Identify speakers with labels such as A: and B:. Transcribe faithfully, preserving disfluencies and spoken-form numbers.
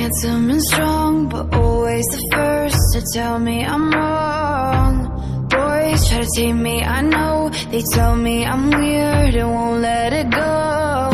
A: handsome and strong, but always the first to tell me I'm wrong. Boys try to tame me, I know. They tell me I'm weird and won't let it go.